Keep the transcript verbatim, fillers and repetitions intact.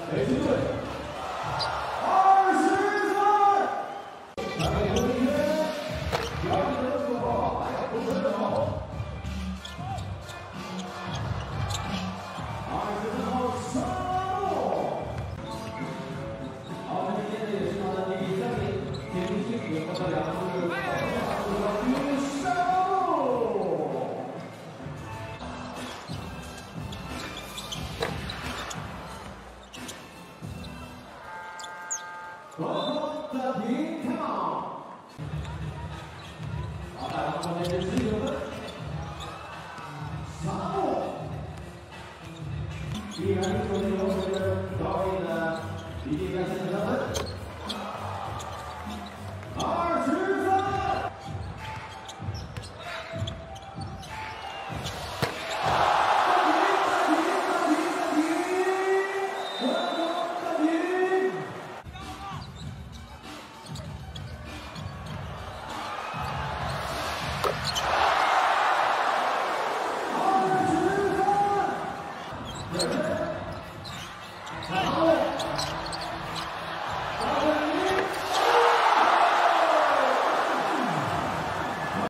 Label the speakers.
Speaker 1: 北区队二十岁，下面有一位表演的时候还要不分手。二十三号沙漠，好，今天也是他的第三名，田明星也获得两次第沙漠。 双方的平跳，好，大家后面是十九分，沙漠，依然是昨天我们的高位的比例表现的三分。